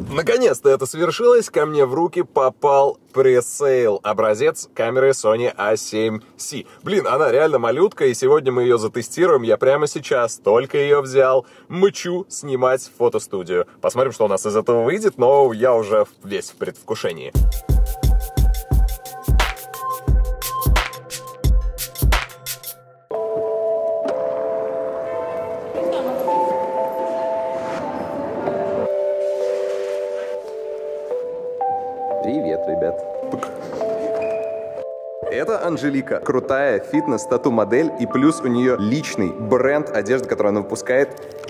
Наконец-то это свершилось, ко мне в руки попал пресейл, образец камеры Sony A7C. Блин, она реально малютка, и сегодня мы ее затестируем, я прямо сейчас только ее взял, мчу снимать в фотостудию. Посмотрим, что у нас из этого выйдет, но я уже весь в предвкушении. Привет, ребят. Это Анжелика, крутая фитнес-тату-модель, и плюс у нее личный бренд одежды, который она выпускает.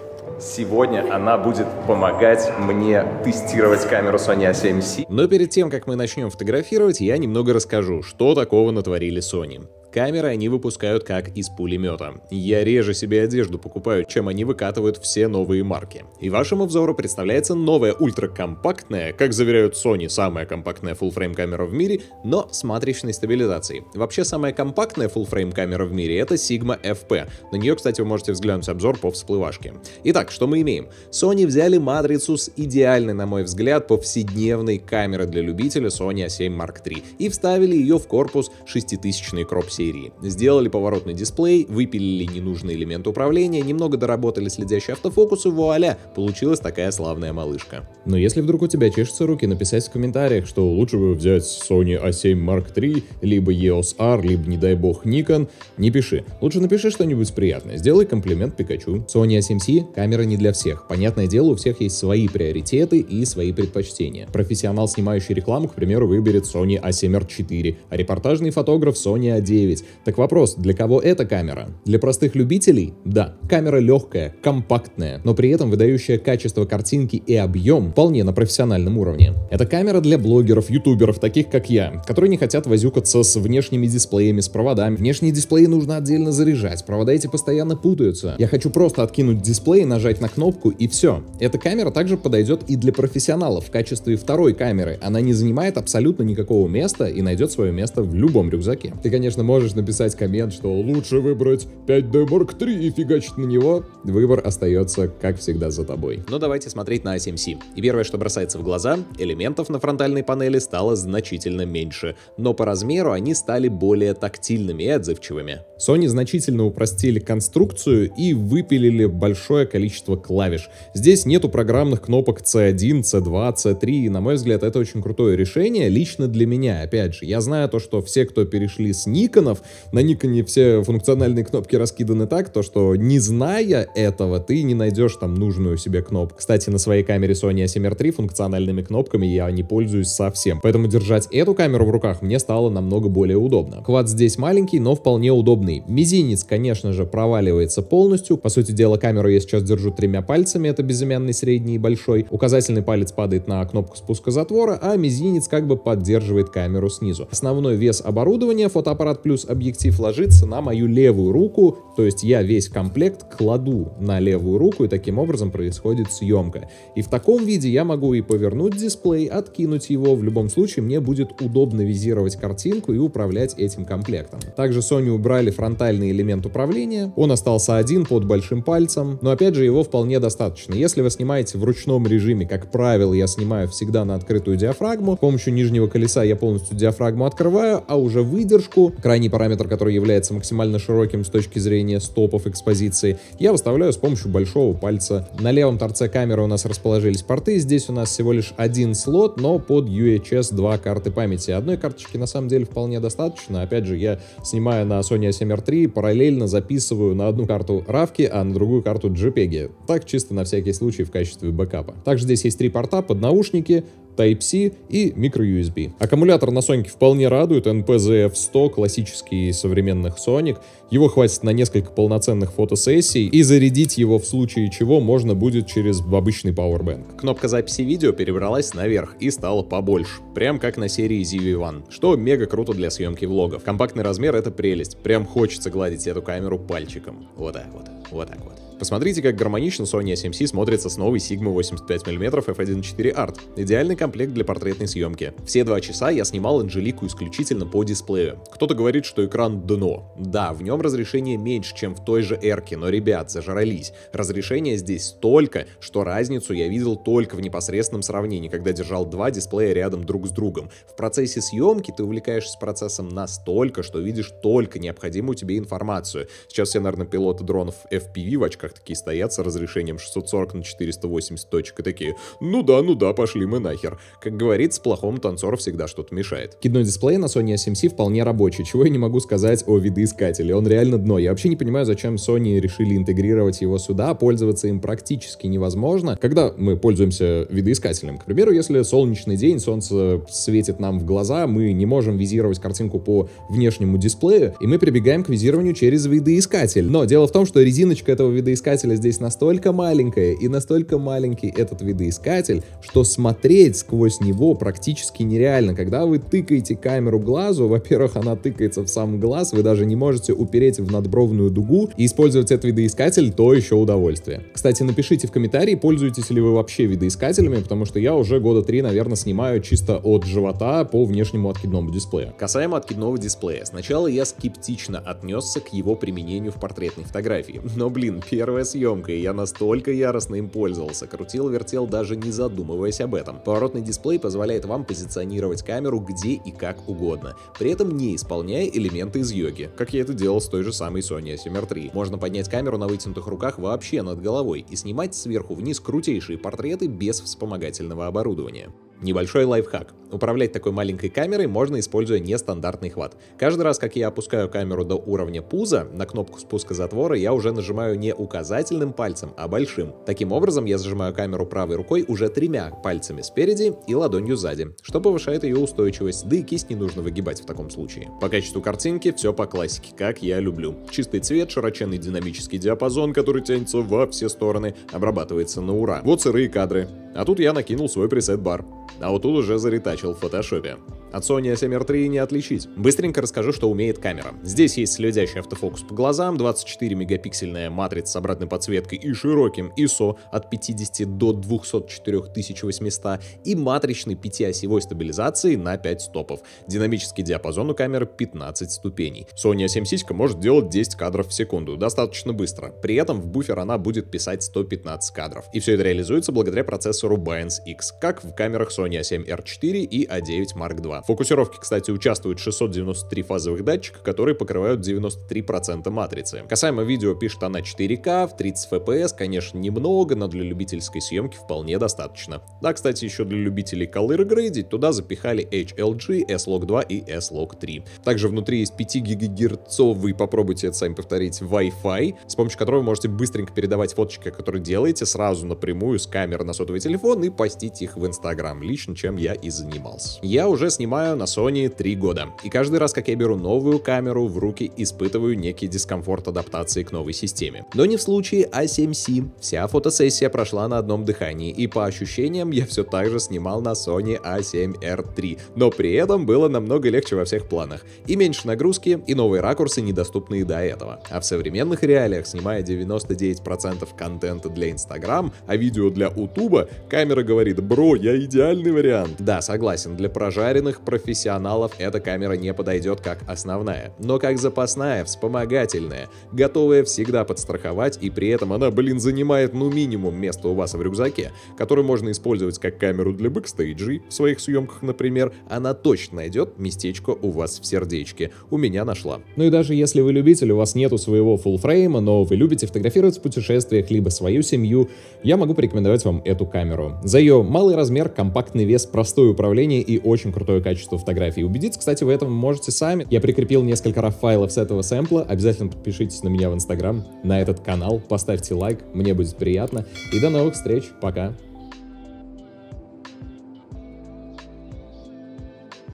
Сегодня она будет помогать мне тестировать камеру Sony A7C. Но перед тем, как мы начнем фотографировать, я немного расскажу, что такого натворили Sony. Камеры они выпускают как из пулемета. Я реже себе одежду покупаю, чем они выкатывают все новые марки. И вашему взору представляется новая ультракомпактная, как заверяют Sony, самая компактная full-frame камера в мире, но с матричной стабилизацией. Вообще самая компактная full-frame камера в мире — это Sigma FP. На нее, кстати, вы можете взглянуть обзор по всплывашке. Итак, что мы имеем? Sony взяли матрицу с идеальной, на мой взгляд, повседневной камеры для любителя Sony A7 Mark III и вставили ее в корпус 6000-й кроп серии. Сделали поворотный дисплей, выпилили ненужный элемент управления, немного доработали следящий автофокус, и вуаля, получилась такая славная малышка. Но если вдруг у тебя чешутся руки написать в комментариях, что лучше бы взять Sony A7 Mark III, либо EOS R, либо, не дай бог, Nikon, не пиши. Лучше напиши что-нибудь приятное, сделай комплимент Пикачу. Sony A7C — камера не для всех. Понятное дело, у всех есть свои приоритеты и свои предпочтения. Профессионал, снимающий рекламу, к примеру, выберет Sony A7R IV, а репортажный фотограф Sony A9. Так вопрос, для кого эта камера? Для простых любителей? Да. Камера легкая, компактная, но при этом выдающая качество картинки и объем вполне на профессиональном уровне. Это камера для блогеров, ютуберов, таких как я, которые не хотят возюкаться с внешними дисплеями, с проводами. Внешние дисплеи нужно отдельно заряжать, провода эти постоянно путаются. Я хочу просто откинуть дисплей, нажать на кнопку и все. Эта камера также подойдет и для профессионалов в качестве второй камеры. Она не занимает абсолютно никакого места и найдет свое место в любом рюкзаке. Ты, конечно, можешь написать коммент, что лучше выбрать 5D Mark III и фигачить на него. Выбор остается, как всегда, за тобой. Но давайте смотреть на A7C. И первое, что бросается в глаза, элементов на фронтальной панели стало значительно меньше, но по размеру они стали более тактильными и отзывчивыми. Sony значительно упростили конструкцию и выпилили большое количество клавиш. Здесь нету программных кнопок C1, C2, C3, и, на мой взгляд, это очень крутое решение лично для меня. Опять же, я знаю то, что все, кто перешли с Никонов, на Никоне все функциональные кнопки раскиданы так, то что, не зная этого, ты не найдешь там нужную себе кнопку. Кстати, на своей камере Sony A7R III функциональными кнопками я не пользуюсь совсем, поэтому держать эту камеру в руках мне стало намного более удобно. Хват здесь маленький, но вполне удобный. Мизинец, конечно же, проваливается полностью. По сути дела, камеру я сейчас держу тремя пальцами, это безымянный, средний и большой. Указательный палец падает на кнопку спуска затвора, а мизинец как бы поддерживает камеру снизу. Основной вес оборудования, фотоаппарат плюс объектив, ложится на мою левую руку, то есть я весь комплект кладу на левую руку, и таким образом происходит съемка. И в таком виде я могу и повернуть дисплей, откинуть его, в любом случае мне будет удобно визировать картинку и управлять этим комплектом. Также Sony убрали фронтальный элемент управления, он остался один под большим пальцем, но опять же его вполне достаточно. Если вы снимаете в ручном режиме, как правило, я снимаю всегда на открытую диафрагму, с помощью нижнего колеса я полностью диафрагму открываю, а уже выдержку, крайний параметр, который является максимально широким с точки зрения стопов экспозиции, я выставляю с помощью большого пальца. На левом торце камеры у нас расположились порты, здесь у нас всего лишь один слот, но под UHS 2 карты памяти. Одной карточки на самом деле вполне достаточно. Опять же, я снимаю на Sony A7R III, параллельно записываю на одну карту RAW, а на другую карту JPEG. Так, чисто на всякий случай в качестве бэкапа. Также здесь есть 3 порта под наушники, Type-C и micro-USB. Аккумулятор на Sony вполне радует, NPZF-100, классический современных Sonic. Его хватит на несколько полноценных фотосессий, и зарядить его в случае чего можно будет через обычный Powerbank. Кнопка записи видео перебралась наверх и стала побольше, прям как на серии ZV-1, что мега круто для съемки влогов. Компактный размер — это прелесть, прям хочется гладить эту камеру пальчиком. Вот так вот, вот так вот. Посмотрите, как гармонично Sony A7C смотрится с новой Sigma 85мм f1.4 Art. Идеальный комплект для портретной съемки. Все 2 часа я снимал Анжелику исключительно по дисплею. Кто-то говорит, что экран дно. Да, в нем разрешение меньше, чем в той же R-ке, но, ребят, зажрались. Разрешение здесь столько, что разницу я видел только в непосредственном сравнении, когда держал 2 дисплея рядом друг с другом. В процессе съемки ты увлекаешься процессом настолько, что видишь только необходимую тебе информацию. Сейчас все, наверное, пилоты дронов FPV в очках такие стоят с разрешением 640 на 480 точек и такие: ну да, пошли мы нахер. Как говорится, плохому танцору всегда что-то мешает. Откидной дисплей на Sony A7C вполне рабочий, чего я не могу сказать о видоискателе. Он реально дно. Я вообще не понимаю, зачем Sony решили интегрировать его сюда. Пользоваться им практически невозможно, когда мы пользуемся видоискателем. К примеру, если солнечный день, солнце светит нам в глаза, мы не можем визировать картинку по внешнему дисплею, и мы прибегаем к визированию через видоискатель. Но дело в том, что резиночка этого видоискателя здесь настолько маленькая, и настолько маленький этот видоискатель, что смотреть сквозь него практически нереально. Когда вы тыкаете камеру глазу, во-первых, она тыкается в сам глаз, вы даже не можете упереть в надбровную дугу, и использовать этот видоискатель — то еще удовольствие. Кстати, напишите в комментарии, пользуетесь ли вы вообще видоискателями, потому что я уже года 3, наверное, снимаю чисто от живота по внешнему откидному дисплею. Касаемо откидного дисплея, сначала я скептично отнесся к его применению в портретной фотографии. Но, блин, первая съемка, и я настолько яростно им пользовался, крутил-вертел, даже не задумываясь об этом. Поворотный дисплей позволяет вам позиционировать камеру где и как угодно, при этом не исполняя элементы из йоги, как я это делал с той же самой Sony A7R III. Можно поднять камеру на вытянутых руках вообще над головой и снимать сверху вниз крутейшие портреты без вспомогательного оборудования. Небольшой лайфхак. Управлять такой маленькой камерой можно, используя нестандартный хват. Каждый раз, как я опускаю камеру до уровня пуза, на кнопку спуска затвора я уже нажимаю не указательным пальцем, а большим. Таким образом, я зажимаю камеру правой рукой уже 3 пальцами спереди и ладонью сзади, что повышает ее устойчивость, да и кисть не нужно выгибать в таком случае. По качеству картинки все по классике, как я люблю. Чистый цвет, широченный динамический диапазон, который тянется во все стороны, обрабатывается на ура. Вот сырые кадры. А тут я накинул свой пресет-бар. А вот тут уже заретачил в фотошопе. От Sony A7R III не отличить. Быстренько расскажу, что умеет камера. Здесь есть следящий автофокус по глазам, 24-мегапиксельная матрица с обратной подсветкой и широким ISO от 50 до 204 800 и матричной 5-осевой стабилизацией на 5 стопов. Динамический диапазон у камеры 15 ступеней. Sony A7C может делать 10 кадров в секунду, достаточно быстро. При этом в буфер она будет писать 115 кадров. И все это реализуется благодаря процессору Binance X, как в камерах Sony A7R IV и A9 Mark II. В фокусировке, кстати, участвуют 693 фазовых датчика, которые покрывают 93% матрицы. Касаемо видео, пишет она 4К, в 30 FPS, конечно, немного, но для любительской съемки вполне достаточно. Да, кстати, еще для любителей color grading туда запихали HLG, S-Log 2 и S-Log 3. Также внутри есть 5 гигагерцовый, попробуйте это сами повторить, Wi-Fi, с помощью которого вы можете быстренько передавать фоточки, которые делаете, сразу напрямую с камеры на сотовый телефон и постить их в Instagram, лично чем я и занимался. Я уже снимаю на Sony 3 года, и каждый раз, как я беру новую камеру в руки, испытываю некий дискомфорт адаптации к новой системе. Но не в случае A7C. Вся фотосессия прошла на одном дыхании, и по ощущениям я все так же снимал на Sony A7R III, но при этом было намного легче во всех планах. И меньше нагрузки, и новые ракурсы, недоступные до этого. А в современных реалиях, снимая 99% контента для Instagram, а видео для Ютуба, камера говорит: бро, я идеальный вариант. Да, согласен, для прожаренных профессионалов эта камера не подойдет как основная, но как запасная, вспомогательная, готовая всегда подстраховать, и при этом она, занимает минимум места у вас в рюкзаке, который можно использовать как камеру для бэкстейджей в своих съемках, например. Она точно найдет местечко у вас в сердечке. У меня нашла. Ну и даже если вы любитель, у вас нету своего фуллфрейма, но вы любите фотографировать в путешествиях, либо свою семью, я могу порекомендовать вам эту камеру. За ее малый размер, компактный вес, простое управление и очень крутое качество фотографий. Убедиться, кстати, в этом можете сами. Я прикрепил несколько RAW-файлов с этого сэмпла. Обязательно подпишитесь на меня в Instagram, на этот канал, поставьте лайк, мне будет приятно. И до новых встреч, пока!